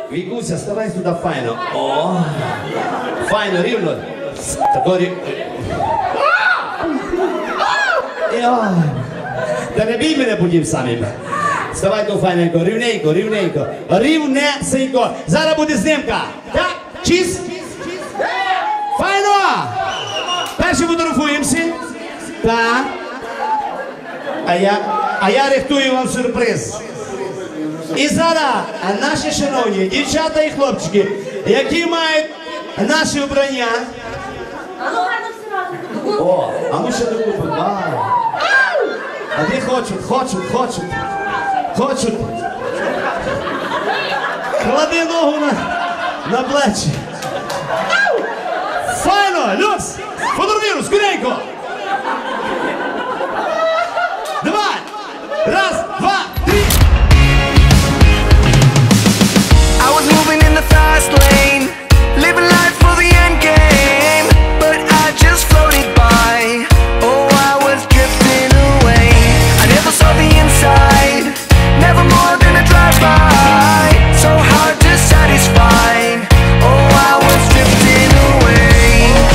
Вікуся, ставай сюди файно. О, файно, рівно. Тако рівно. Та не бій мене будів самим. Вставай тут файненько, рівненько, рівненько. Рівнесенько. Зараз буде знімка. Так? Чіз? Файно! Перші фотографуємося. Так. А я рихтую вам сюрприз. І зараз наші шановні дівчата і хлопчики, які мають наші обрання. О, а ми ще докупимо. А де хочуть. Клади ногу на плечі. Файно, люкс! Фотографіру, скоренько! Давай! Раз, два, три! I was moving in the fast lane, living life for the end game, but I just floated by. Oh, I was drifting away. I never saw the inside, never more than a drive-by. So hard to satisfy. Oh, I was drifting away.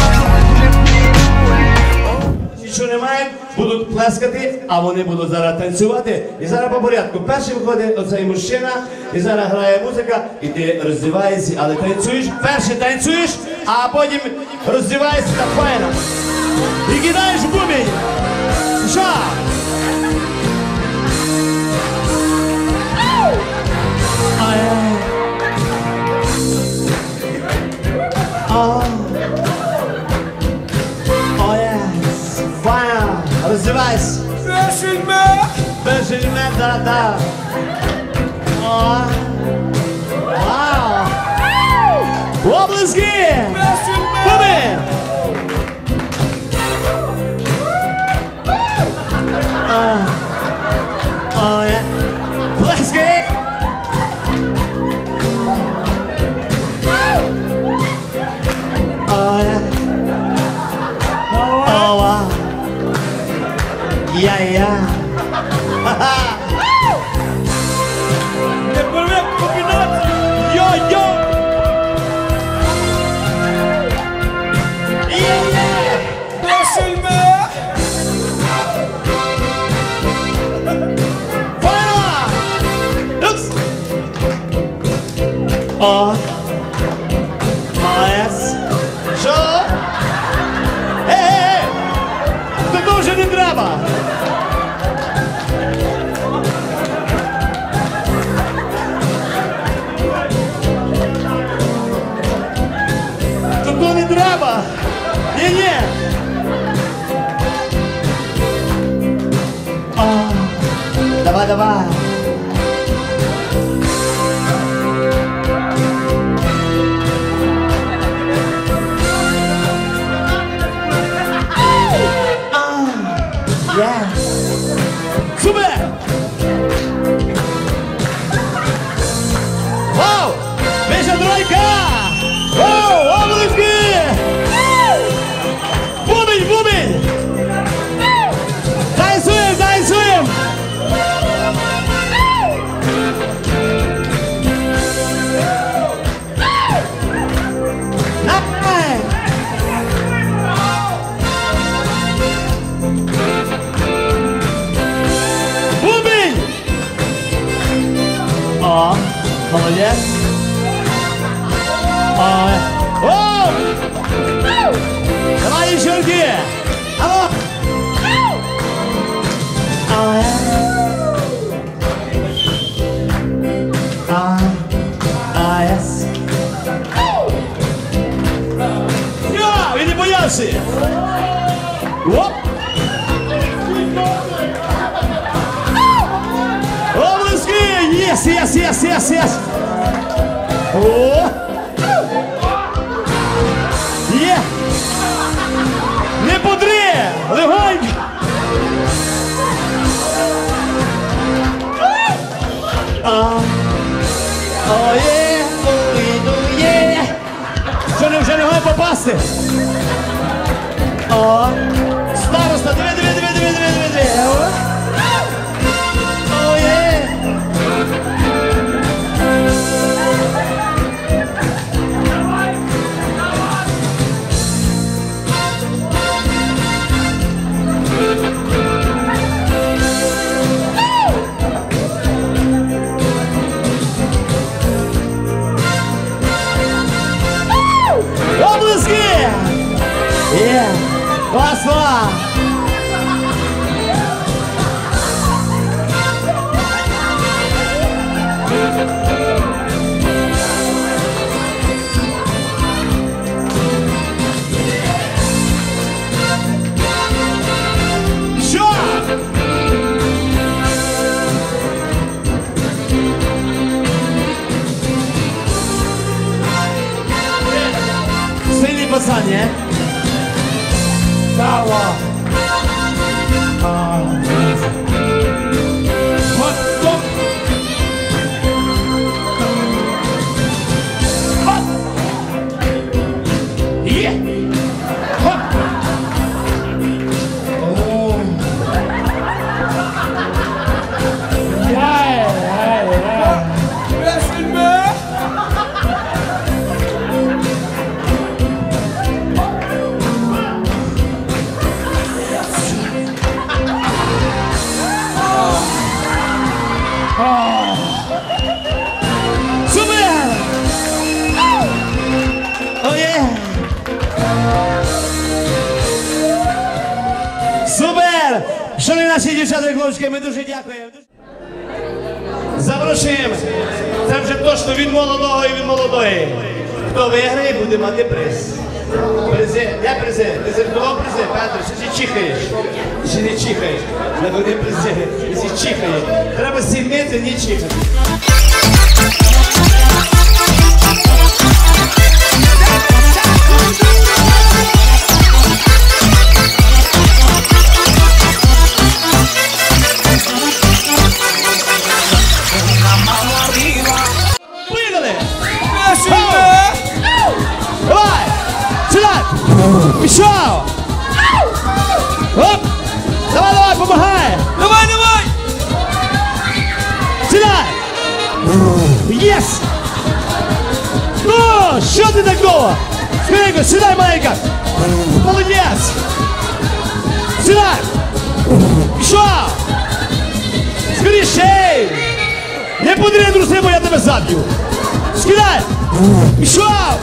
Що немає, будуть плескати, а вони будуть зараз танцювати. І зараз по порядку. Перший виходить оцей мужчина, і зараз грає музика, і ти роздіваєшся, але танцюєш. Перший танцюєш, а потім роздіваєшся так файно. І кидаєш бубень. Що? Роздівайся. Бешельме, да. О. Вау. Облески. Буби. Плески. Я. Не порве комбінацію! Йо! Бешельме! Файно! Люкс! О! Молодець! Що? Ей! Такого вже не треба! Такого не треба! Ні! Давай! Супер! Вау! Вища тройка! Вау! Облески! Бубень! Танцуем! Давай! Бубень! О, молодец! О! Давай еще руки! Алло! Yes. Ja, він не боявся! Оп! Облески! Yes! О! Є! Не подри! Легонько! Що не вже не має попасти? О! Староста! Диви! Є. Класно. Що? Сильний пацан, не? Сава. Вот, стоп. Вот. Є. Вот. О. Яй, яй, яй. Весело. Супер! Оє! Супер! Шановні наші дівчата і хлопчики, ми дуже дякуємо. Запрошуємо. Це вже точно від молодого і від молодої. Хто виграє, буде мати приз. Призи, де призи? Ти хто призи, Петро? Що ти чихаєш? Чи не чихаєш? Не буде призи, ти чихаєш. Треба сіднити, не чихати. Поїхали! Давай! Сюди! Пішов! Оп! Давай, давай, помагай! Давай, давай! Сюди! Єс! Ну, що ти так довго? Скоренько, сідай, маленька! Молодець! Сідай! Пішов! Скоріше! Не подри, друзі, бо я тебе заб'ю! Скидай! Пішов!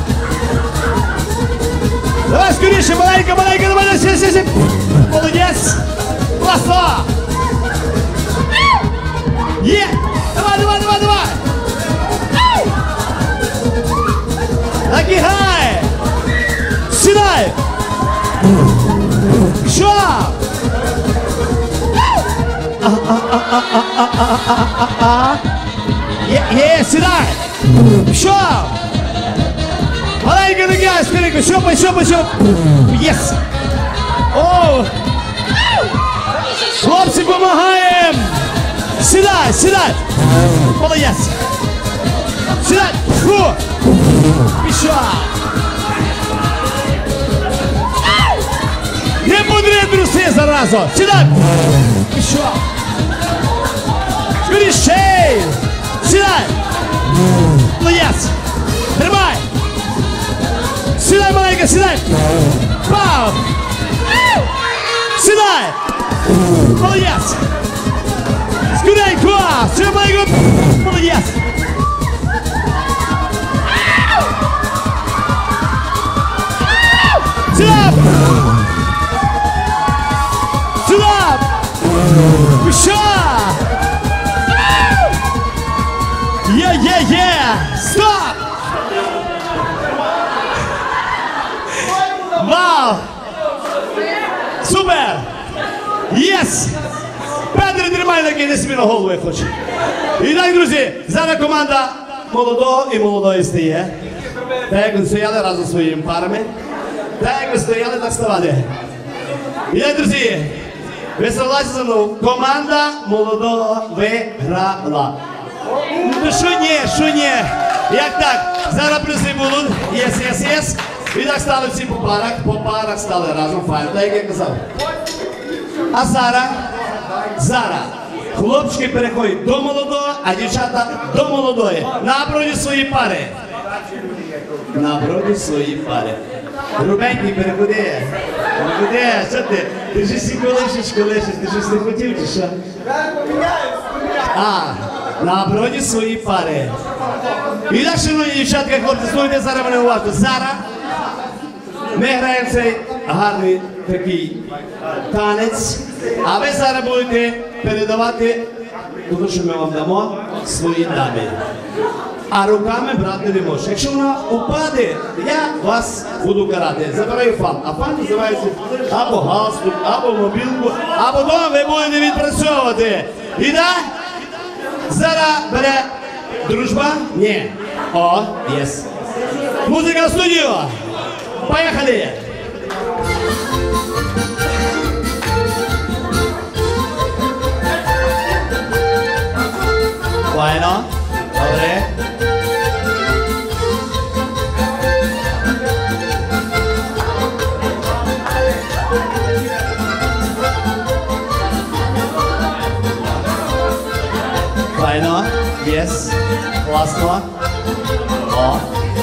Давай скоріше, маленька, маленька, давай, сі. Молодець! Класно! Є! Давай, давай, давай, давай! Нагигай! Сідай! Пішов! Є, сідай! Пішов! Маленька нога, скоренько, щопай! Єс! Оу! Хлопці, помагаємо! Сідай! Молодець! Сідай! Фу! Пішов! Не подри, друзі, заразу! Сідай! Пішов! Скоріше! Сідай! Молодець! Тримай! Сідай, маленька, сідай! Пау! Сідай! Молодець! Скоренько! Сідай, маленько! Молодець! Сідай! Сідай! Пішов! Є! Стоп! Вау! Супер! Єс! Петр, тримай ноги, не собі на голову, я хочу. І так, друзі, зараз команда молодого і молодої стає. Так як ви стояли разом зі своїми парами. Так як ви стояли, так ставати. І так, друзі, ви согласні за мною? Команда молодого виграла. Ну що ні? Як так? Зараз призи будуть. Єс. І так стали всі по парах стали разом, файно, так як я казав. А зараз, хлопчики переходять до молодого, а дівчата до молодої. Напроти свої пари. Рубенький, переходи. Що ти? Ти ж всі колишиш, ти щось не хотів чи що? Напроти свої пари. І так, шановні дівчатка, хлопці, слухайте зараз мене уважно. Зараз Ми граємо цей гарний такий танець, а ви зараз будете передавати те, що ми вам дамо, своїй дамі. А руками брати не можеш. Якщо вона упаде, я вас буду карати. Забираю фан. А фан називається або галстук, або мобілку, або дома ви будете відпрацьовувати. І так? Зараз бере дружба? Ні. О, єс. Музика в студію. Поїхали. Bueno, добре. Файно, єс, класно. О.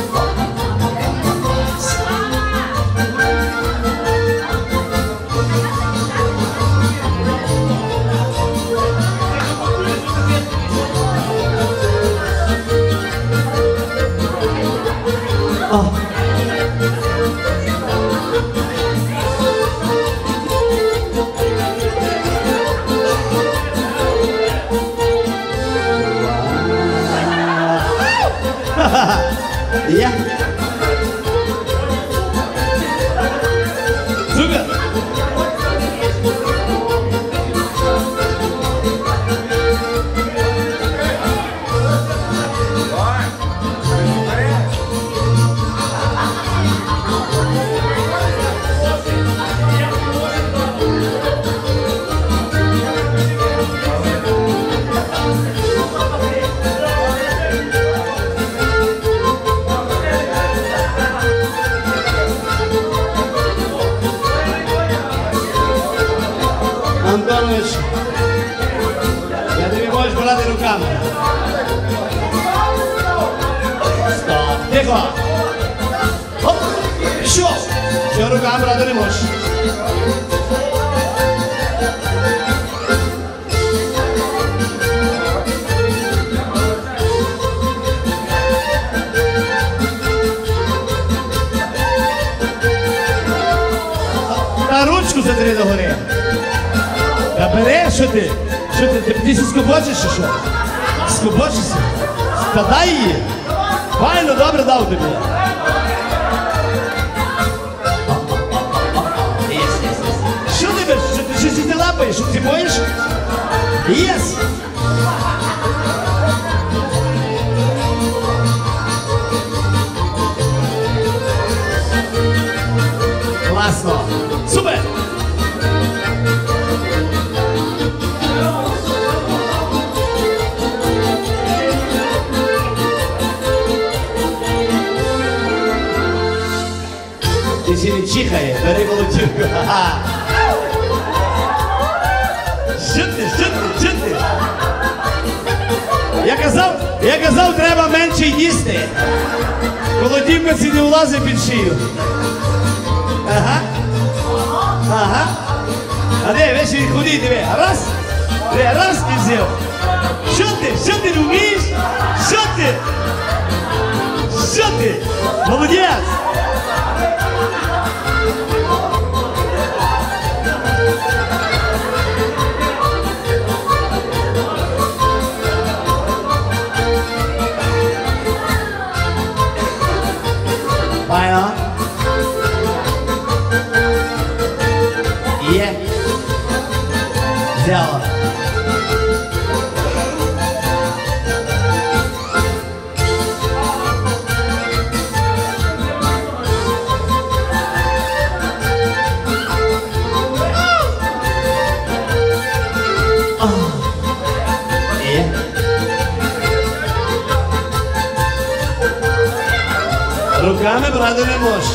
Я. Супер. Антонович, я тобі можеш брати руками. Стоп, тихо. Оп, що? Що руками брати не можеш? Та ручку затри до гори. Та бери, що ти? Що ти? Ти скобочиш чи що? Скобочишся? Та дай її. Файно, добре дав тобі. Що ти беш? Що ти щось не лапаєш? Що ти боїш? Єс! Класно! Супер! Ти ще не чихає, бери молодчинку. Що ти? Я казав, треба менше їсти. Колотівка ці не влазить під шию. Ага. А де, вещі ходи, диви. Раз і взяв. Що ти не вмієш? Що ти? Молодець. Файно. Є. Взяла. Є. Руками брати не можеш.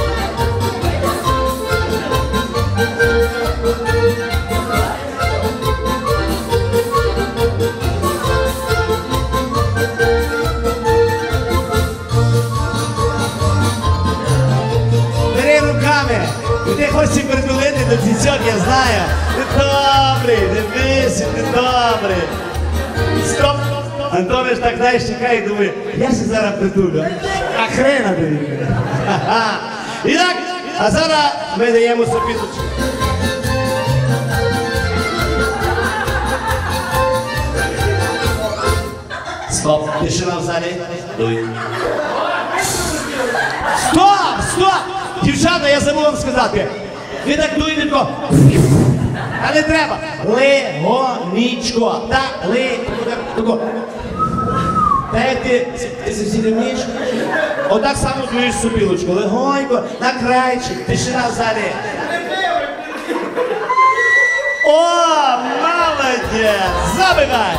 Бери руками. Ти хочеш притулити до цицьок, я знаю. Ти добрий, дивись, ти добрий. Стоп. Антонович так, знаєш, чекає і думає, я ще зараз притулю. А хрена тобі. І так, А зараз ми даємо сопіточку. Стоп, тишина в залі. Дуй. Стоп, стоп! Дівчата, я забув вам сказати. Ви так дуєте тако. А не треба. Легонічко. Так, тако. Та як ти всі не вмієш? Отак само дуєш сопілочку. Легонько, на крайчик, тишина в залі. О, молодець! Забігай!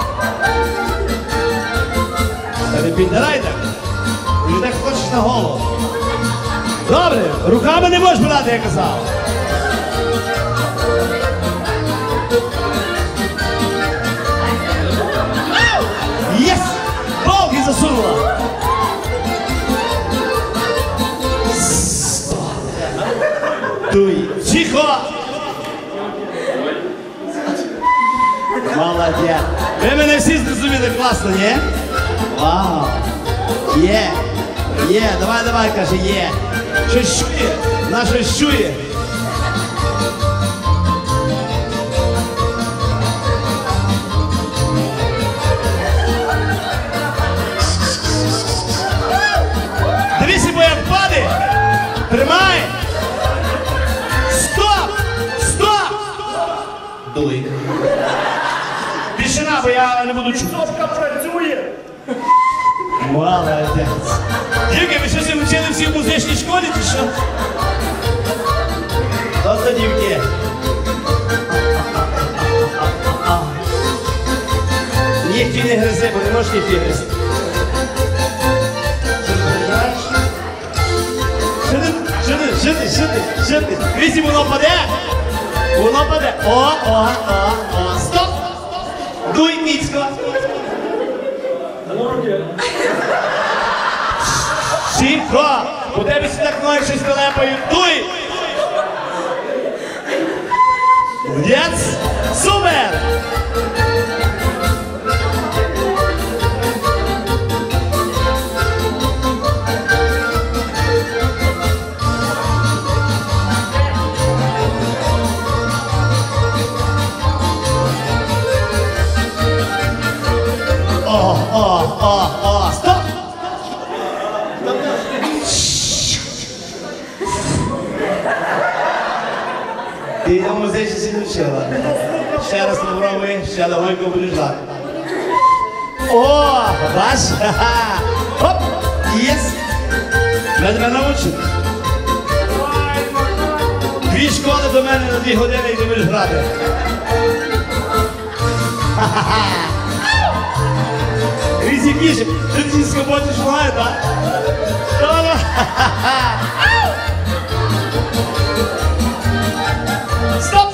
Та не піддарай так. Ти так хочеш на голову. Добре, руками не можеш брати, я казав. Єс! Болки засунула. Дуй. Тихо! Молодець. Ви мене всі зрозуміли класно, ні? Вау! Є! Є! Давай, давай, каже, є! Щось чує! Вона щось чує! Дивіться, бо як падає! Тримай! Стоп! Стоп! Дуй! Тишина, бо я не буду чути. Кнопка працює. Молодець. Дівки, ви щось вчили всі в музичній школі, чи що? Просто дівки. Нігті не гризи, бо не можеш нігті гризти. Що ти? Вісі, воно паде? Воно паде. О. Стоп! Дуй, Міцько. Тихо! У тебе сюди ноги щось телепають. Дуй! Молодець! Супер! О, стоп! Ти на музичці сі не вчила. Ще раз попробуй, ще легонько будеш грати. О, бач? Ха-ха! Хоп! Єс! Я тебе навчу. 2 школи до мене на 2 години і ти будеш грати. Ха-ха-ха! Різівніше, ти всі скоботиш ноги, так? Добре! Ха-ха-ха! Стоп!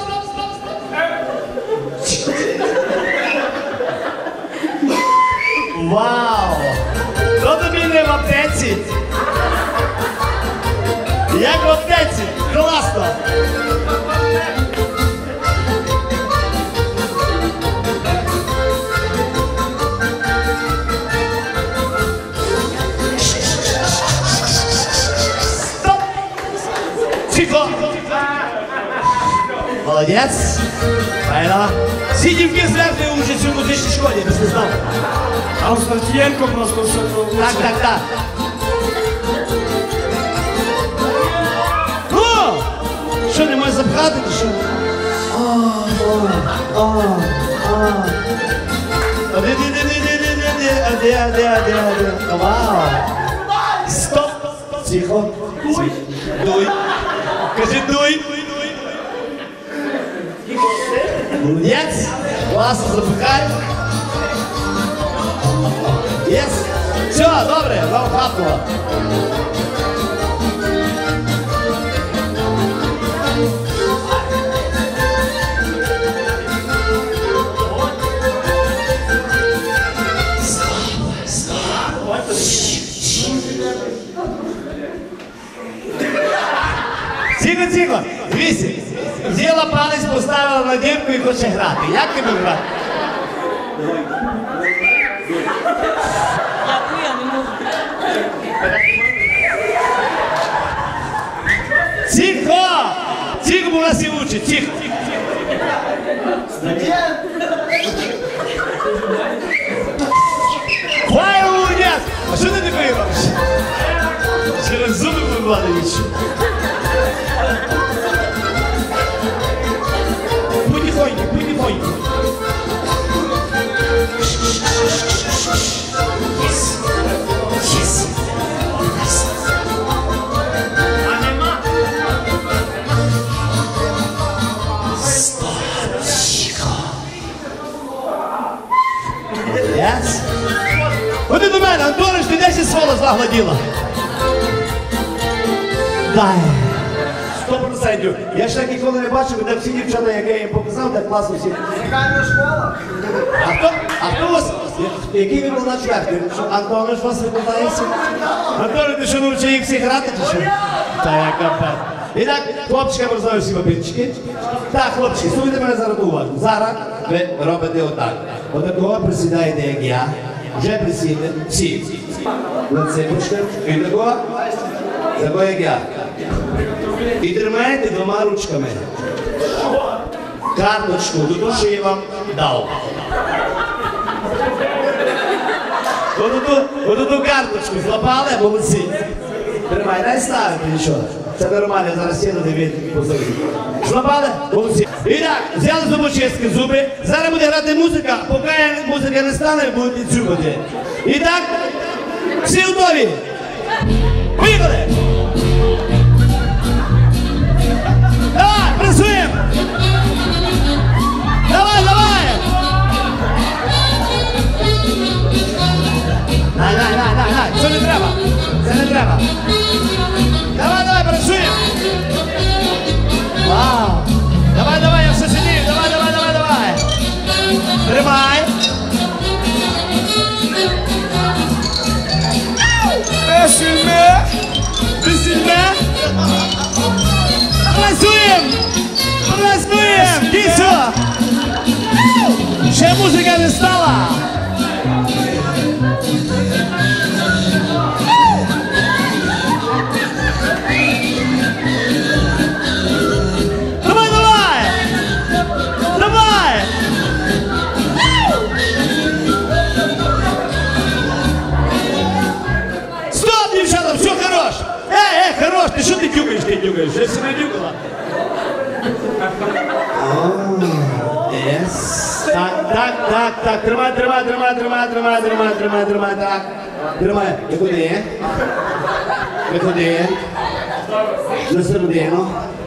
Вау! То тобі не в аптеці? Як в аптеці? Класно! Стоп! Тихо! Молодець! Файно! Всі дівки зверху учаться в музичній школі, я не знав. А у Стартієнко просто все було. Так. О! Що, не можеш запхати, чи що? Де? Вау! Стоп! Тихо! Дуй! Кажи дуй! Молодець! Класно, запихай! Єс! Все, добре, вам хапнуло! Тихо! Дивіться! Взяла палець, поставила на дірку і хоче грати. Як ти будеш грати? Я не можу. вчить, тихо. Файл, молодець! А що ти такої робиш? Через зуби вивалюєш. Потихоньку, потихоньку. Yes. Yes. А нема? Yes. Ходи до мене, Антониш, ти 10 своло загладіла. Дай. 100%. Я ще ніколи не бачив, де всі дівчата, як я їм показав, так класно всі. Музикальна школа? А хто у вас, який викладач вектор? Що, Антониш у вас викладається? Антониш, ти що навчив їх всіх грати чи що? Та я капець. І так, хлопчикам роздаю всі папірчики. Так, хлопчики, слухайте мене зараз уважно. Зараз ви робите отак. Отакого присідаєте, як я. Вже присідете всі. На ципочках. І такого, як я. І тримаєте двома ручками. Карточку, ту, що я вам дав. Оту карточку злапали, молодці. Тримай, дай ставити нічого. Це нормально, зараз сіду, дивіться, позові. Злапали? Молодці. І так, взяли зубочистки, зуби. Зараз буде грати музика, поки музика не стане, будете цюкати. І так, всі готові? Поїхали! Давай, працюємо! Давай, давай! Дай, це не треба! Це не треба! Давай, давай, працюємо! Вау! Давай, давай, я все сидію! Давай, давай, давай, давай! Тримай! Весільне! Весільне! Працюємо! Працюємо! Кісо! Ще музика не стала! Давай, давай! Давай! Стоп, дівчата, все хорош! Хорош, ти що ти тюкаєш, Я все не тюкала. Так, тримай, так. Тримай, виходи. На середину.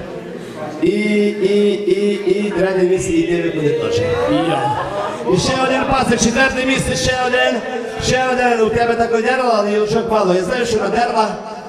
І третє місце йде виходи теж. І ще один пасик, четверте місце, ще один. У тебе таке дерево, але Ілчок Павло, я знаю, що на дерева.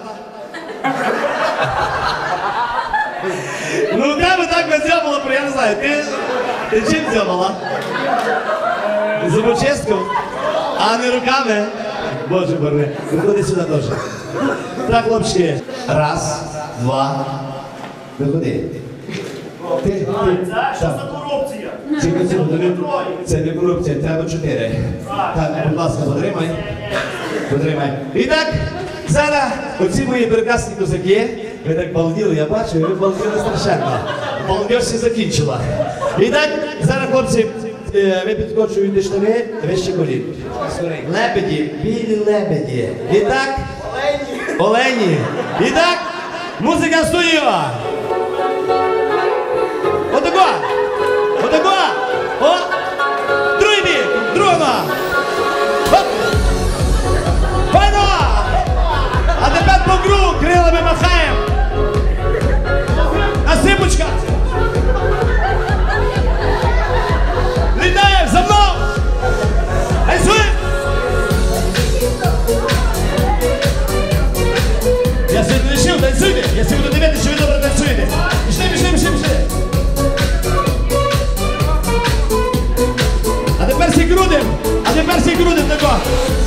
Ну у тебе так дзьобало, я не знаю, ти чим дзьобала? Зубочистком? А не руками? Боже борони, виходи сюди теж. Так, хлопчики, раз, два, виходи. Ти. Це що за корупція? Це не корупція, треба 4. Так, будь ласка, потримай. І так, зараз оці мої прекрасні козаки, ви так балділи, я бачу, ви балділи страшенно. Балдеж всі закінчила. І так, зараз, хлопці, ви підкочуєте штани, вище колін. Лебеді, білі лебеді. І так, олені. І так, музика стоїть. Отако! О! Другий бік! Другого! Оп! Файно! А тепер по кругу крилами махаємо! Насипочка! Літаємо! За мною! Танцюємо! Я сьогодні лишив, танцюйте! Я сьогодні буду дивитися, що ви добре танцюєте! Пішли! А тепер всі грудим тако.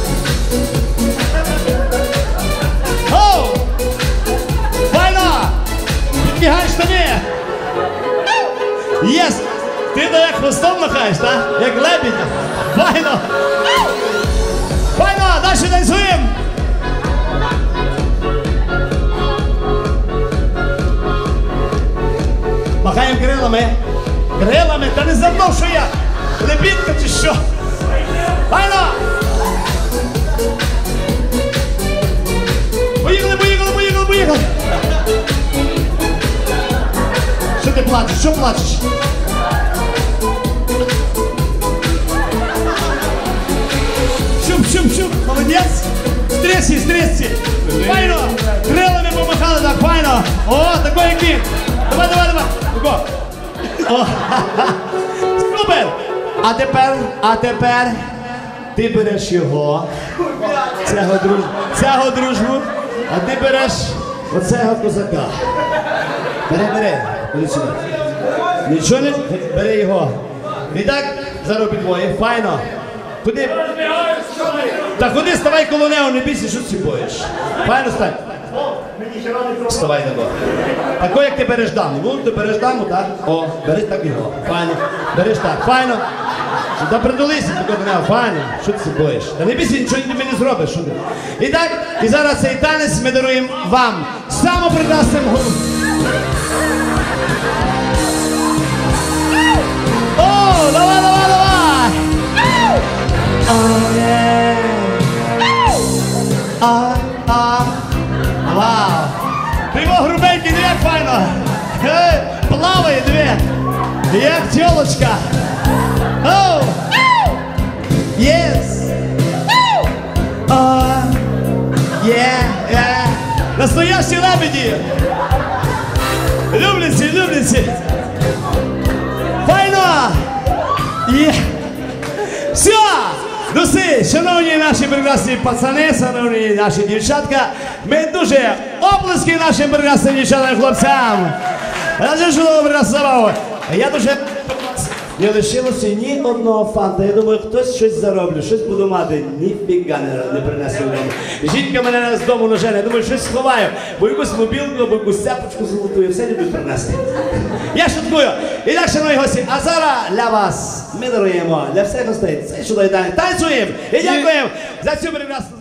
Оу! Файно! Підбігай штани! Єс! Ти то як хвостом махаєш, так? Як лебідь? Файно! Файно! Далі танцюємо! Махаємо крилами! плачеш? Що плачеш? Шуп, молодець. Стресsi. Файно. Крилами помахали так, файно. О, такой як він. Давай. Тако. О, супер. А тепер ти береш його, цього дружбу, а ти береш оцього козака. Бери, ходи сюди. Нічого не, бери його. І так, зараз підвоє, файно. Куди? Та ходи, ставай коло нього, не бійся, що ти боїш. Файно стань. Вставай на ногу. Тако, як ти береш даму. Ну, ти береш даму, так? О, бери так його. Файно. Береш так, файно. Та придулися тако до нього, файно. Що ти боїш? Та не бійся, нічого тобі не зробиш. Що ти? І так, і зараз цей танець ми даруємо вам. Саму прекрасним гуру. О, давай! О, є! Вау! Ти його грубенький, диви як файно! Плаває, диви! Як тілочка! Оу! Єс! О! Є! Настоящі лебеді! Любляться! Файно! Є! Все! Ну все, шановні наші прекрасні пацани, шановні наші дівчатка, ми дуже оплески нашим прекрасним дівчатам і хлопцям. Дуже чудово прекрасна забава. Я дуже не лишилося ні одного фанта. Я думаю, хтось щось зароблю, щось буду мати. Ніфіга не принесу додому. Жінка мене з дому не жене. Я думаю, щось сховаю. Бо якусь мобілку, або якусь цепочку золоту, я все люблю принести. Я шуткую. І так, шановні гості, а зараз для вас ми даруємо, для всіх гостей, це чудовий танець. Танцюємо і дякуємо за цю прекрасну